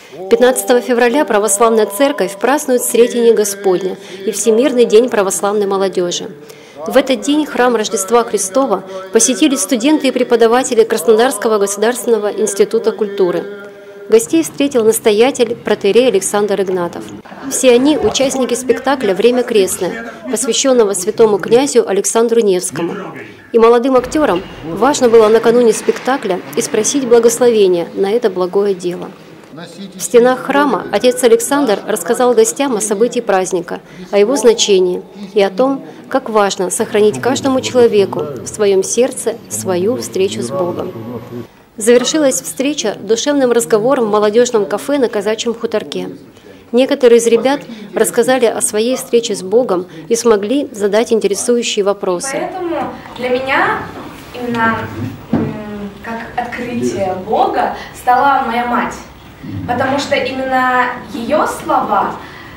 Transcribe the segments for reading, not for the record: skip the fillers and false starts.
15 февраля Православная Церковь празднует Сретение Господня и Всемирный день православной молодежи. В этот день храм Рождества Христова посетили студенты и преподаватели Краснодарского государственного института культуры. Гостей встретил настоятель протоиерей Александр Игнатов. Все они – участники спектакля «Время крестное», посвященного святому князю Александру Невскому. И молодым актерам важно было накануне спектакля и спросить благословения на это благое дело. В стенах храма отец Александр рассказал гостям о событии праздника, о его значении и о том, как важно сохранить каждому человеку в своем сердце свою встречу с Богом. Завершилась встреча душевным разговором в молодежном кафе на Казачьем хуторке. Некоторые из ребят рассказали о своей встрече с Богом и смогли задать интересующие вопросы. Поэтому для меня именно как открытие Бога стала моя мать. Потому что именно ее слова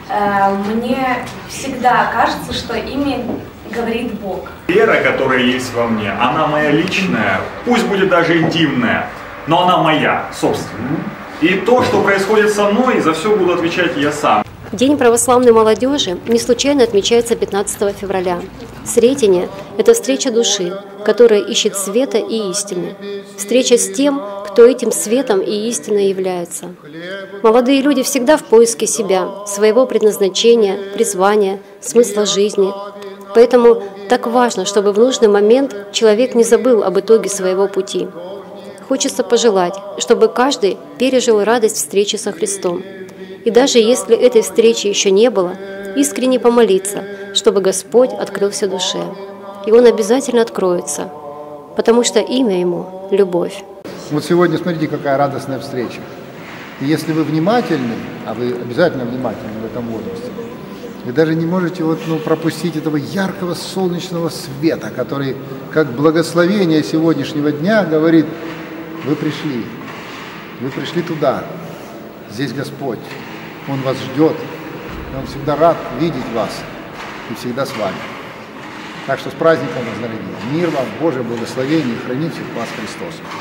мне всегда кажется, что ими говорит Бог. Вера, которая есть во мне, она моя личная, пусть будет даже интимная, но она моя, собственная. И то, что происходит со мной, за все буду отвечать я сам. День православной молодежи не случайно отмечается 15 февраля. Сретение – это встреча души, которая ищет света и истины. Встреча с тем, кто этим светом и истиной является. Молодые люди всегда в поиске себя, своего предназначения, призвания, смысла жизни. Поэтому так важно, чтобы в нужный момент человек не забыл об итоге своего пути. Хочется пожелать, чтобы каждый пережил радость встречи со Христом. И даже если этой встречи еще не было, искренне помолиться, чтобы Господь открылся душе. И Он обязательно откроется, потому что имя Ему – любовь. Вот сегодня смотрите, какая радостная встреча. И если вы внимательны, а вы обязательно внимательны в этом возрасте, вы даже не можете пропустить этого яркого солнечного света, который, как благословение сегодняшнего дня, говорит: вы пришли туда, здесь Господь, Он вас ждет, и Он всегда рад видеть вас и всегда с вами. Так что с праздником вас, дорогие! Мир вам, Божие благословение, и хранит всех вас Христос!